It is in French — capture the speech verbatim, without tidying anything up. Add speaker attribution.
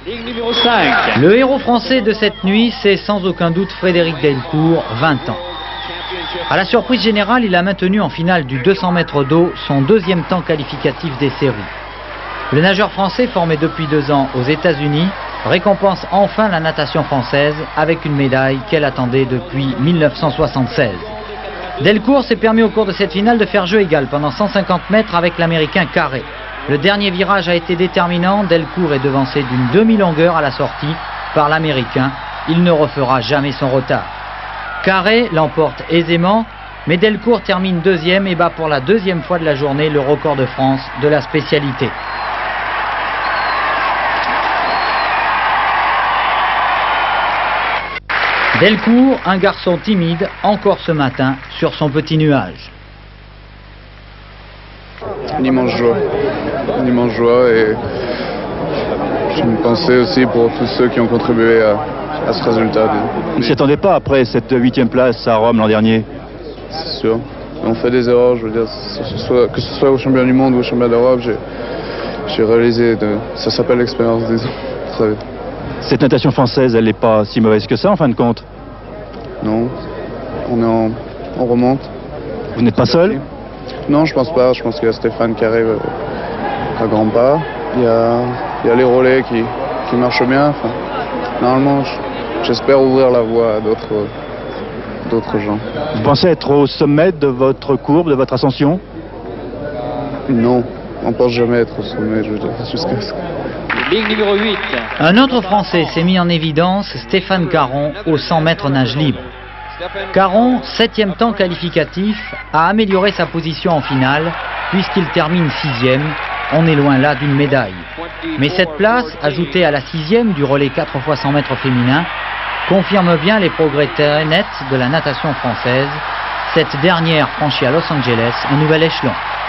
Speaker 1: Ligne numéro cinq.
Speaker 2: Le héros français de cette nuit, c'est sans aucun doute Frédéric Delcourt, vingt ans. À la surprise générale, il a maintenu en finale du deux cents mètres d'eau son deuxième temps qualificatif des séries. Le nageur français, formé depuis deux ans aux États-Unis, récompense enfin la natation française avec une médaille qu'elle attendait depuis mille neuf cent soixante-seize. Delcourt s'est permis au cours de cette finale de faire jeu égal pendant cent cinquante mètres avec l'Américain Carré. Le dernier virage a été déterminant, Delcourt est devancé d'une demi-longueur à la sortie par l'Américain. Il ne refera jamais son retard. Carré l'emporte aisément, mais Delcourt termine deuxième et bat pour la deuxième fois de la journée le record de France de la spécialité. Delcourt, un garçon timide, encore ce matin, sur son petit nuage.
Speaker 3: Une immense joie, une immense joie et j'ai une pensée aussi pour tous ceux qui ont contribué à, à ce résultat.
Speaker 4: Vous ne s'y attendez pas après cette huitième place à Rome l'an dernier?
Speaker 3: C'est sûr, on fait des erreurs, je veux dire, que ce soit, que ce soit au championnat du monde ou au championnat d'Europe, j'ai réalisé, de, ça s'appelle l'expérience, disons, très vite.
Speaker 4: Cette natation française, elle n'est pas si mauvaise que ça en fin de compte?
Speaker 3: Non, on, est en, on remonte.
Speaker 4: Vous n'êtes pas seul?
Speaker 3: Non, je pense pas. Je pense qu'il y a Stéphane qui arrive à grands pas. Il y a, il y a les relais qui, qui marchent bien. Enfin, normalement, j'espère ouvrir la voie à d'autres d'autres gens.
Speaker 4: Vous pensez être au sommet de votre courbe, de votre ascension?
Speaker 3: Non, on ne pense jamais être au sommet, je veux dire, jusqu'à ce que...
Speaker 1: Ligne numéro huit.
Speaker 2: Un autre Français s'est mis en évidence, Stéphane Caron, au cent mètres nage libre. Caron, septième temps qualificatif, a amélioré sa position en finale, puisqu'il termine sixième. On est loin là d'une médaille. Mais cette place, ajoutée à la sixième du relais quatre fois cent mètres féminin, confirme bien les progrès très nets de la natation française. Cette dernière franchit à Los Angeles un nouvel échelon.